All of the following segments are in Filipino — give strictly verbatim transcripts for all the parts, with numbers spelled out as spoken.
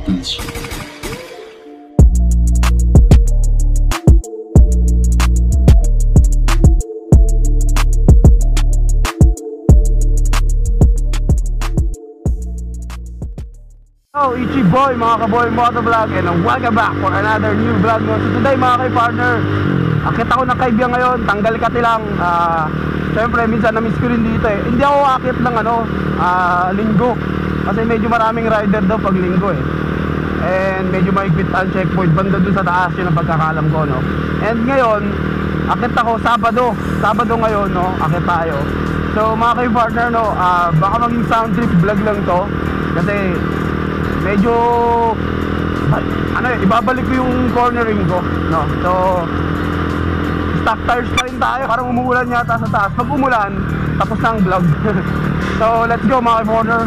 Hello, itshiboy mga Kaboy MotoVlog, and welcome back for another new vlog. So today mga Kpartner, akit ako ng Kaybiang ngayon, tanggal kati lang. uh, Siyempre minsan na-miss ko rin dito eh. Hindi ako akit ng ano, uh, linggo, kasi medyo maraming rider daw pag linggo eh. And medyo maigpit ang checkpoint banda dun sa taas, yun ang pagkakalam ko, no? And ngayon, akit ako Sabado Sabado ngayon, no? Akit tayo. So mga Kpartner, no, uh, baka maging sound trip vlog lang to, kasi medyo ano eh, ibabalik ko yung cornering ko, no? So stock tires pa rin tayo, parang umuulan yata sa taas. Pag umulan, tapos na ang vlog. So let's go mga Kpartner.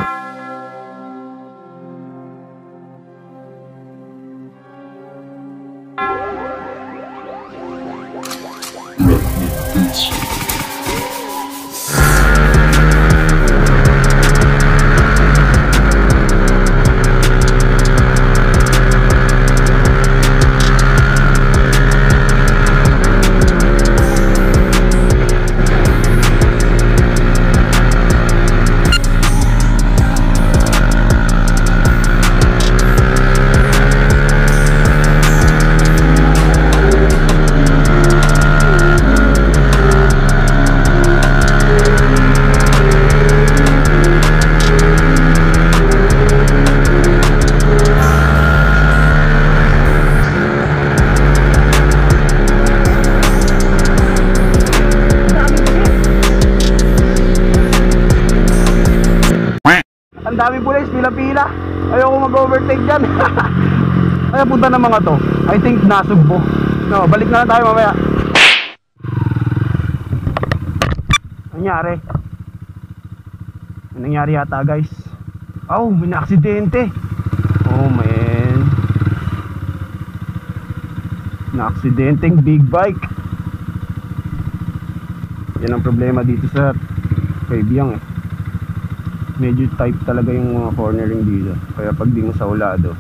Ang dami pulis, pila-pila. Ayoko mag-overtake dyan. Kaya punta ng mga to, I think nasugbo. No, balik na lang tayo mamaya. Nangyari? Ano nangyari yata guys? Oh, may na-aksidente. Oh man, na-aksidenteng big bike. Yan ang problema dito sa Kaybiang eh. Medyo tight talaga yung mga cornering dito, kaya pag di mo sa ulado,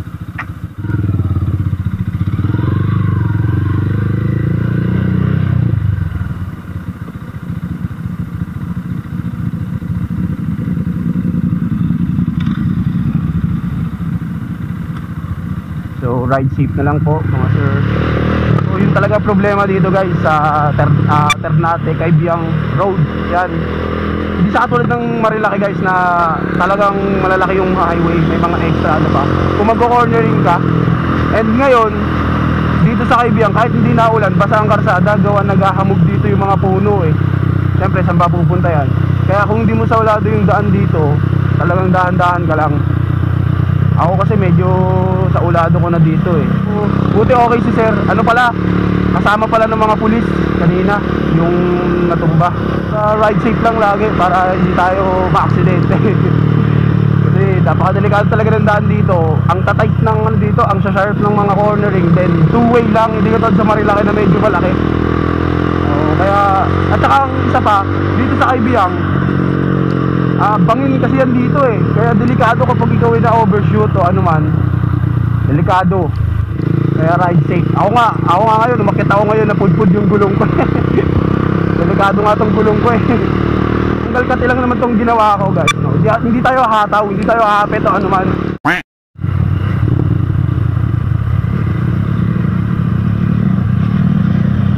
so ride safe na lang po mga sir. So yun talaga problema dito guys sa ter uh, Ternate Kaybiang Road. Yan, hindi sa katulad ng Marilaki guys na talagang malalaki yung highway, may mga extra ano pa kung mag-cornering ka. And ngayon dito sa Kaybiang, kahit hindi na ulan, basa ang karsada, gawa naghahamog dito yung mga puno eh. Siyempre saan ba pupunta yan? Kaya kung hindi mo sa ulado yung daan dito, talagang dahan-dahan ka lang. Ako kasi medyo sa ulado ko na dito eh. Buti okay si sir, ano pala, kasama pala ng mga pulis kanina yung natumba. Uh, ride safe lang lagi para hindi tayo ma-aksidente. Kasi napakadelikado talaga ng daan dito. Ang tatight ng ano dito, ang sharp ng mga cornering, then two way lang, hindi katulad sa Marilaki na medyo malaki. uh, Kaya, at saka ang isa pa, dito sa Kaybiang, uh, bangin kasi yan dito eh. Kaya delikado kapag ikaw ay na-overshoot o ano man. Delikado. Kaya ride safe. Ako nga, ako nga ngayon, umakit ako ngayon na pudpud yung gulong ko. Delikado nga tong gulong ko eh. Tanggal kati lang naman tong ginawa ko guys, no? Hindi, hindi tayo hataw, hindi tayo hapet o ano man.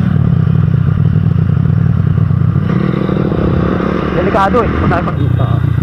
Delikado eh, kung tayo pag-ita.